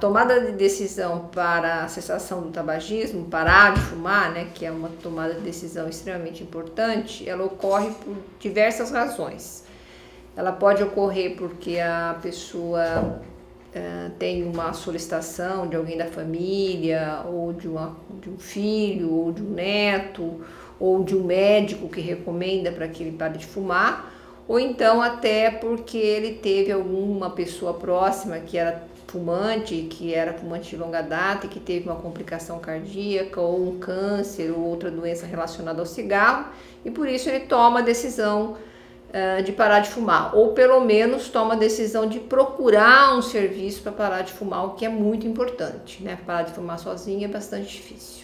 tomada de decisão para a cessação do tabagismo, parar de fumar, né, que é uma tomada de decisão extremamente importante, ela ocorre por diversas razões. Ela pode ocorrer porque a pessoa tem uma solicitação de alguém da família, ou de um filho, ou de um neto, ou de um médico que recomenda para que ele pare de fumar, ou então até porque ele teve alguma pessoa próxima que era fumante de longa data e que teve uma complicação cardíaca, ou um câncer, ou outra doença relacionada ao cigarro, e por isso ele toma a decisão de parar de fumar, ou pelo menos toma a decisão de procurar um serviço para parar de fumar, o que é muito importante, né? Parar de fumar sozinho é bastante difícil.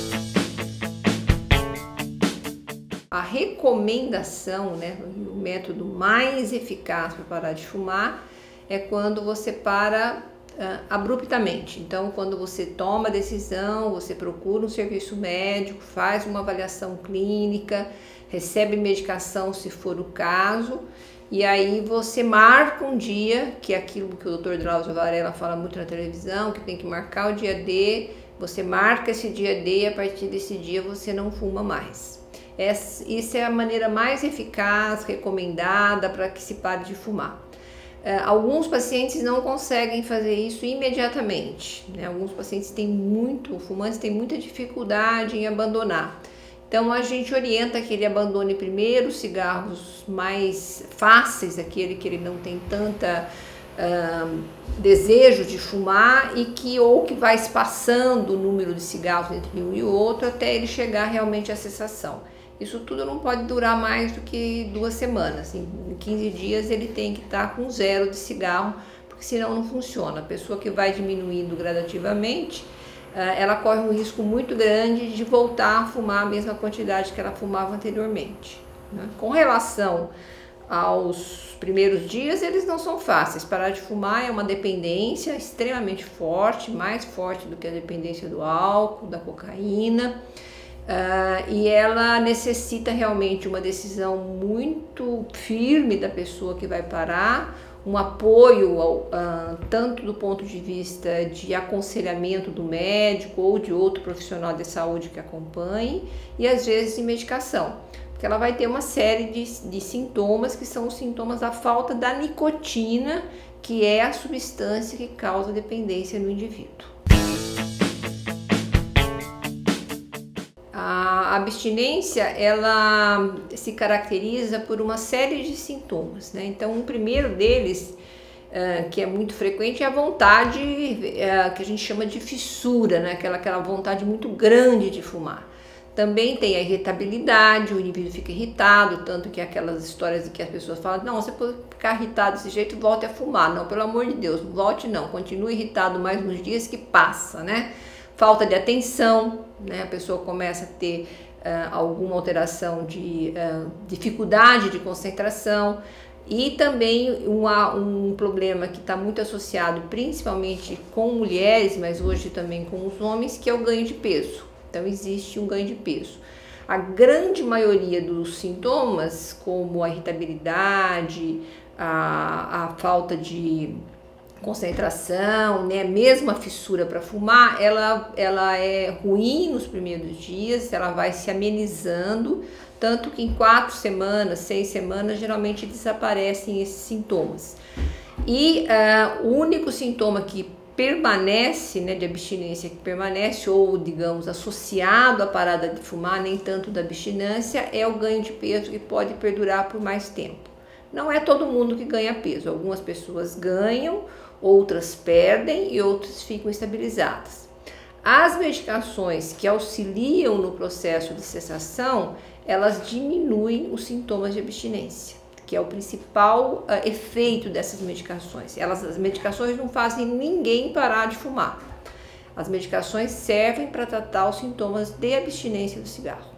A recomendação, né, o método mais eficaz para parar de fumar é quando você para abruptamente. Então, quando você toma a decisão, você procura um serviço médico, faz uma avaliação clínica, recebe medicação se for o caso, e aí você marca um dia, que é aquilo que o Dr. Drauzio Varela fala muito na televisão, que tem que marcar o dia D, você marca esse dia D e a partir desse dia você não fuma mais. Isso é a maneira mais eficaz, recomendada para que se pare de fumar. Alguns pacientes não conseguem fazer isso imediatamente, né? Alguns pacientes fumantes têm muita dificuldade em abandonar. Então a gente orienta que ele abandone primeiro os cigarros mais fáceis, aquele que ele não tem tanta desejo de fumar ou que vai espaçando o número de cigarros entre um e outro até ele chegar realmente à cessação. Isso tudo não pode durar mais do que 2 semanas. Em 15 dias ele tem que estar com 0 de cigarro, porque senão não funciona. A pessoa que vai diminuindo gradativamente, ela corre um risco muito grande de voltar a fumar a mesma quantidade que ela fumava anteriormente, né? Com relação aos primeiros dias, eles não são fáceis. Parar de fumar é uma dependência extremamente forte, mais forte do que a dependência do álcool, da cocaína. E ela necessita realmente uma decisão muito firme da pessoa que vai parar, um apoio tanto do ponto de vista de aconselhamento do médico ou de outro profissional de saúde que acompanhe, e às vezes de medicação, porque ela vai ter uma série de sintomas que são os sintomas da falta da nicotina, que é a substância que causa dependência no indivíduo. A abstinência, ela se caracteriza por uma série de sintomas, né? Então, o primeiro deles, que é muito frequente, é a vontade que a gente chama de fissura, né? Aquela vontade muito grande de fumar. Também tem a irritabilidade, o indivíduo fica irritado, tanto que aquelas histórias de que as pessoas falam, não, você pode ficar irritado desse jeito, volte a fumar. Não, pelo amor de Deus, não volte não, continue irritado mais uns dias que passa, né? Falta de atenção, né? A pessoa começa a ter alguma alteração de dificuldade de concentração, e também um problema que está muito associado principalmente com mulheres, mas hoje também com os homens, que é o ganho de peso. Então existe um ganho de peso. A grande maioria dos sintomas, como a irritabilidade, a falta de concentração, né, mesmo a fissura para fumar, ela é ruim nos primeiros dias, ela vai se amenizando, tanto que em 4 semanas, 6 semanas, geralmente desaparecem esses sintomas. E o único sintoma que permanece, né, de abstinência, que permanece, ou digamos, associado à parada de fumar, nem tanto da abstinência, é o ganho de peso, que pode perdurar por mais tempo. Não é todo mundo que ganha peso, algumas pessoas ganham, outras perdem e outras ficam estabilizadas. As medicações que auxiliam no processo de cessação, elas diminuem os sintomas de abstinência, que é o principal efeito dessas medicações. As medicações não fazem ninguém parar de fumar. As medicações servem para tratar os sintomas de abstinência do cigarro.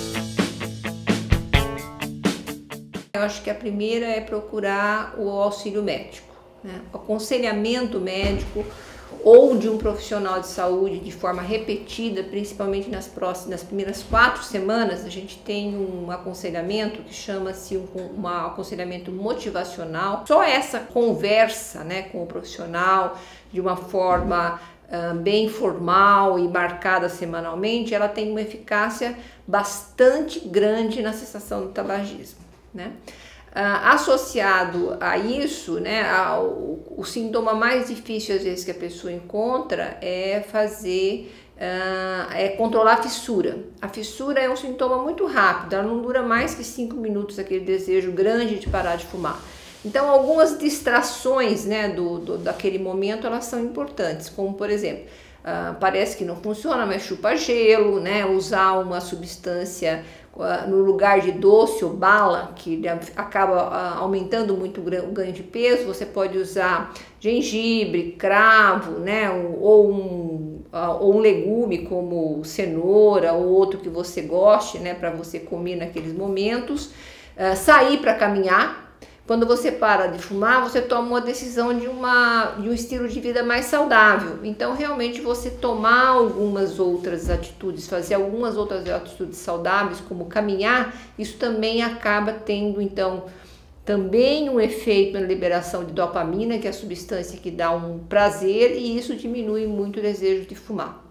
Eu acho que a primeira é procurar o auxílio médico, né? O aconselhamento médico, ou de um profissional de saúde de forma repetida, principalmente nas primeiras 4 semanas, a gente tem um aconselhamento que chama-se um aconselhamento motivacional. Só essa conversa, né, com o profissional de uma forma bem formal e marcada semanalmente, ela tem uma eficácia bastante grande na cessação do tabagismo, né? Associado a isso, né, o sintoma mais difícil às vezes que a pessoa encontra é controlar a fissura. A fissura é um sintoma muito rápido, ela não dura mais que 5 minutos, aquele desejo grande de parar de fumar. Então, algumas distrações, né, daquele momento, elas são importantes, como por exemplo, parece que não funciona, mas chupa gelo, né, usar uma substância no lugar de doce ou bala, que acaba aumentando muito o ganho de peso. Você pode usar gengibre, cravo, né, ou um legume como cenoura ou outro que você goste, né, para você comer naqueles momentos. Sair para caminhar. Quando você para de fumar, você toma uma decisão de um estilo de vida mais saudável. Então, realmente, você tomar algumas outras atitudes, fazer algumas outras atitudes saudáveis, como caminhar, isso também acaba tendo, então, também um efeito na liberação de dopamina, que é a substância que dá um prazer, e isso diminui muito o desejo de fumar.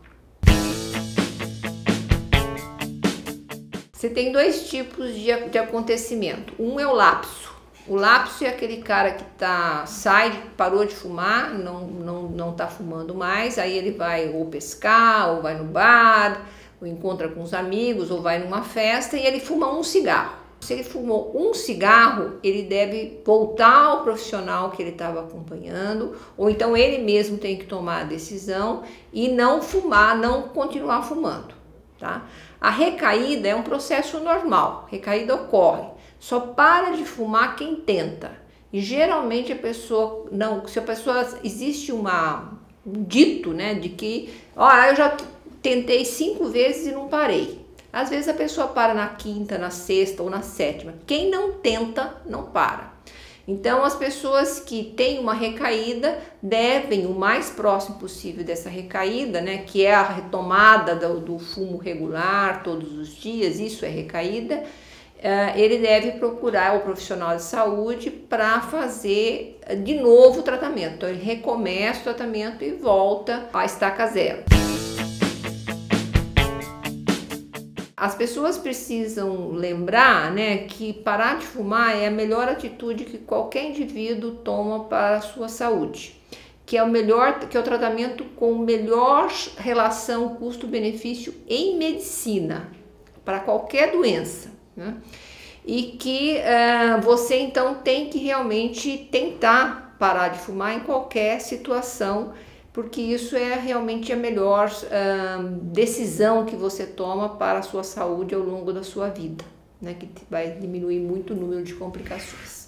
Você tem 2 tipos de acontecimento. Um é o lapso. O lapso é aquele cara que parou de fumar, não tá fumando mais, aí ele vai ou pescar, ou vai no bar, ou encontra com os amigos, ou vai numa festa e ele fuma um cigarro. Se ele fumou um cigarro, ele deve voltar ao profissional que ele estava acompanhando, ou então ele mesmo tem que tomar a decisão e não fumar, não continuar fumando, tá? A recaída é um processo normal, recaída ocorre. Só para de fumar quem tenta. E geralmente existe um dito, né, de que, eu já tentei 5 vezes e não parei. Às vezes a pessoa para na 5ª, na 6ª ou na 7ª. Quem não tenta, não para. Então, as pessoas que têm uma recaída devem, o mais próximo possível dessa recaída, né, que é a retomada do fumo regular todos os dias, isso é recaída, ele deve procurar o profissional de saúde para fazer de novo o tratamento. Então, ele recomeça o tratamento e volta à estaca zero. As pessoas precisam lembrar, né, que parar de fumar é a melhor atitude que qualquer indivíduo toma para a sua saúde, que é o tratamento com melhor relação custo-benefício em medicina para qualquer doença, né? E que você então tem que realmente tentar parar de fumar em qualquer situação, porque isso é realmente a melhor decisão que você toma para a sua saúde ao longo da sua vida, né? Que vai diminuir muito o número de complicações.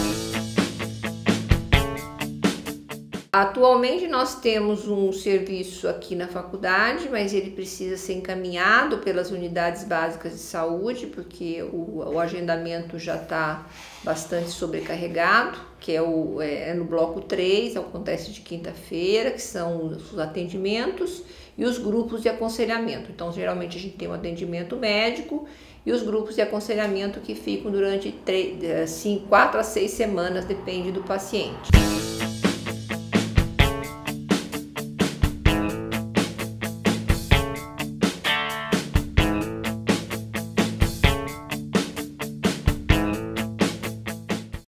Atualmente nós temos um serviço aqui na faculdade, mas ele precisa ser encaminhado pelas unidades básicas de saúde, porque o agendamento já está bastante sobrecarregado, que é no bloco 3, acontece de quinta-feira, que são os atendimentos e os grupos de aconselhamento. Então, geralmente a gente tem um atendimento médico e os grupos de aconselhamento que ficam durante 4 a 6 semanas, depende do paciente.